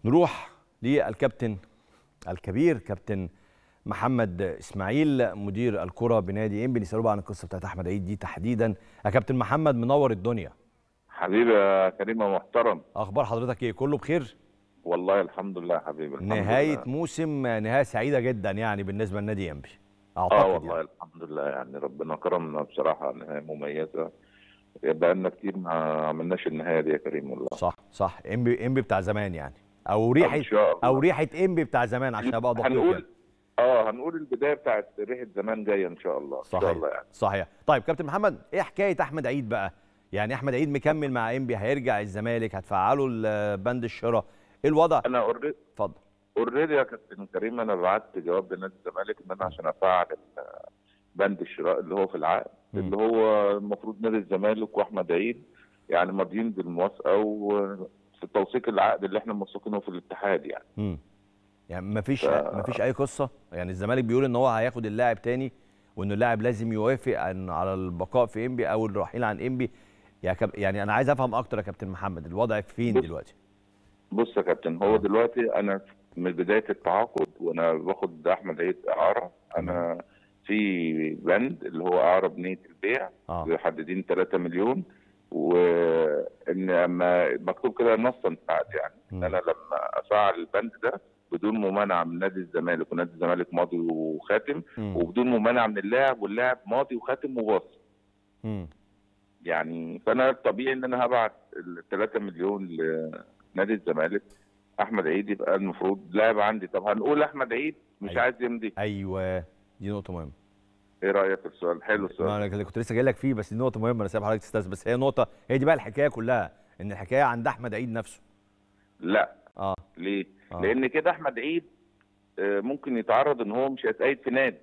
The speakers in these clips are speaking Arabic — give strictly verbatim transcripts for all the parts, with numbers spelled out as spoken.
نروح للكابتن الكبير كابتن محمد اسماعيل مدير الكرة بنادي انبي، نسأله بقى عن القصة بتاعت احمد عيد دي تحديدا. يا كابتن محمد منور الدنيا. حبيبي يا كريم يا محترم، اخبار حضرتك ايه؟ كله بخير؟ والله الحمد لله يا حبيبي. الحمد نهاية لله. موسم نهاية سعيدة جدا يعني بالنسبة لنادي انبي اعتقد. اه والله يعني. الحمد لله، يعني ربنا كرمنا بصراحة، نهاية مميزة. بقى لنا كتير ما عملناش النهاية دي يا كريم والله. صح صح، انبي انبي بتاع زمان يعني، او ريحة ان شاء الله. او ريحة انبي بتاع زمان عشان ابقى دقيق هنقول يعني. اه هنقول البداية بتاعت ريحة زمان جاية ان شاء الله. صحيح. ان شاء الله يعني. صحيح. طيب كابتن محمد، ايه حكاية احمد عيد بقى؟ يعني احمد عيد مكمل مع انبي، هيرجع الزمالك، هتفعلوا بند الشراء، ايه الوضع؟ انا اوريدي اتفضل. اوريدي يا كابتن كريم، انا بعت جواب لنادي الزمالك ان انا عشان افعل بند الشراء اللي هو في العقد، م. اللي هو المفروض نادي الزمالك واحمد عيد يعني ماضيين بالموافقه وفي توثيق العقد اللي احنا موثقينه في الاتحاد يعني. امم يعني مفيش ف... مفيش اي قصه، يعني الزمالك بيقول ان هو هياخد اللاعب تاني، وان اللاعب لازم يوافق عن على البقاء في انبي او الرحيل عن انبي. يعني كب... يعني انا عايز افهم اكتر يا كابتن محمد، الوضع فين بص دلوقتي؟ بص يا كابتن، هو دلوقتي انا من بدايه التعاقد وانا باخد احمد عيد اعاره، انا في بند اللي هو اعاره بنيه البيع اه محددين ثلاثة مليون، وان اما مكتوب كده نصا في العقد يعني ان انا لما افعل البند ده بدون ممانعه من نادي الزمالك، ونادي الزمالك ماضي وخاتم، مم. وبدون ممانعه من اللاعب واللاعب ماضي وخاتم وباص. امم يعني فانا الطبيعي ان انا هبعت ال ثلاثة مليون لنادي الزمالك، احمد عيد يبقى المفروض لاعب عندي. طب هنقول احمد عيد مش أيوة. عايز يمضي. ايوه دي نقطه مهمه. ايه رايك في السؤال؟ حلو السؤال. ما انا كنت لسه جاي لك فيه، بس دي نقطه مهمه، انا سايب حضرتك تستاذ، بس هي نقطه، هي دي بقى الحكايه كلها، ان الحكايه عند احمد عيد نفسه. لا. اه ليه؟ آه. لان كده احمد عيد ممكن يتعرض ان هو مش هيتقيد في نادي.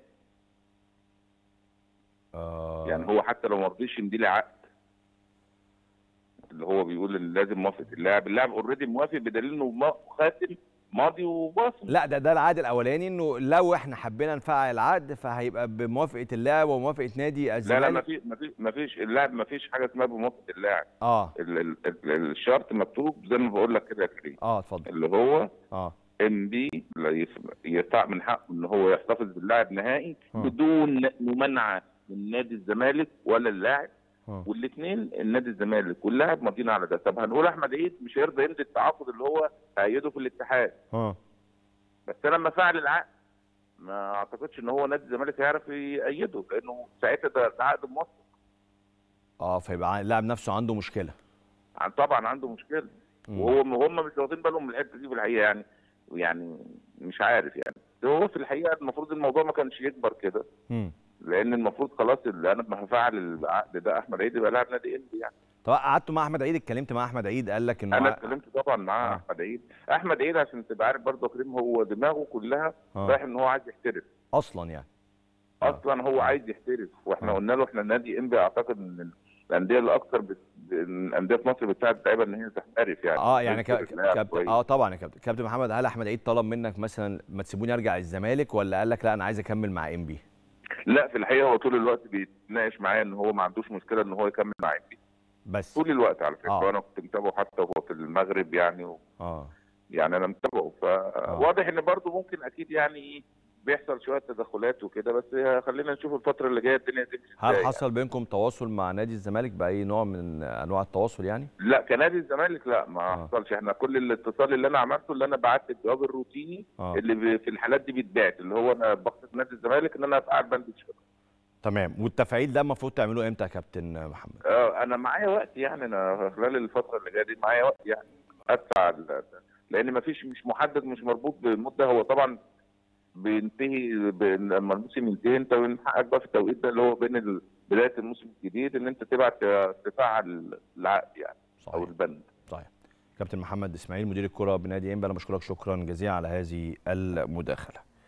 آه. يعني هو حتى لو ما رضيش يمضي لي عقد اللي هو بيقول ان لازم موافقه اللاعب، اللاعب اوريدي موافق بدليل انه خاتم ماضي وباصم. لا ده ده العقد الاولاني، انه لو احنا حبينا نفعل العقد فهيبقى بموافقه اللاعب وموافقه نادي الزمالك. لا لا ما فيش ما فيش ما فيش اللاعب، ما فيش حاجه اسمها بموافقه اللاعب. اه ال ال ال الشرط مكتوب زي ما بقول لك كده يا كريم. اه اتفضل. اللي هو اه انبي يفتح من حقه ان هو يحتفظ باللاعب نهائي م. بدون ممانعه من نادي الزمالك ولا اللاعب، م. والاثنين النادي الزمالك واللاعب ماضيين على ده. طب هنقول احمد عيد مش هيرضى يمضي التعاقد اللي هو هيأيده في الاتحاد، اه بس انا لما فعل العقد ما اعتقدش ان هو نادي الزمالك هيعرف يأيده، لانه ساعتها ده عقد موثق. اه فيبقى اللاعب نفسه عنده مشكله. طبعا عنده مشكله، وهو هم مش واخدين بالهم من الحته دي في الحقيقه يعني. يعني مش عارف يعني، هو في الحقيقه المفروض الموضوع ما كانش يكبر كده، لان المفروض خلاص اللي انا لما هفعل العقد ده احمد عيد يبقى لاعب نادي انبي يعني. طب قعدتوا مع احمد عيد، اتكلمت مع احمد عيد قال لك انه انا اتكلمت طبعا مع آه. احمد عيد. احمد عيد عشان تبقى عارف برضه يا كريم، هو دماغه كلها آه. رايح ان هو عايز يحترف اصلا يعني. اصلا هو عايز يحترف، واحنا آه. قلنا له احنا نادي انبي اعتقد ان الانديه الاكثر بت... الانديه في مصر بتساعد اللعيبه ان هي تحترف يعني. اه يعني كابتن اه طبعا يا كابتن كابتن محمد، هل احمد عيد طلب منك مثلا ما تسيبوني ارجع الزمالك، ولا قال لك لا انا عايز اكمل مع انبي؟ لا في الحقيقه هو طول الوقت بيتناقش معايا ان هو ما عندوش مشكله ان هو يكمل مع انبي بس طول الوقت على فكره. آه. وانا كنت متابعه حتى وهو في المغرب يعني و... اه يعني انا متابعه، فواضح ان برضه ممكن اكيد يعني بيحصل شويه تدخلات وكده، بس خلينا نشوف الفتره اللي جايه الدنيا تمشي ازاي. هل حصل يعني بينكم تواصل مع نادي الزمالك باي نوع من انواع التواصل يعني؟ لا كنادي الزمالك لا ما آه. حصلش. احنا كل الاتصال اللي انا عملته اللي انا بعت الجواب الروتيني آه. اللي في الحالات دي بيتبعت، اللي هو انا بخصص نادي الزمالك ان انا افعل بند الشراء. تمام. والتفعيل ده المفروض تعملوه امتى يا كابتن محمد؟ اه انا معايا وقت يعني، انا خلال الفتره اللي جايه دي معايا وقت يعني ادفع، لان ما فيش مش محدد مش مربوط بمده. هو طبعا بينتهي لما الموسم ينتهي انت من حقك بقى في التوقيت ده اللي هو بين بدايه الموسم الجديد ان انت تبعت تفعل العقد يعني. صحيح. او البند. صحيح. كابتن محمد اسماعيل مدير الكره بنادي انبي، انا بشكرك شكرا جزيلا على هذه المداخله.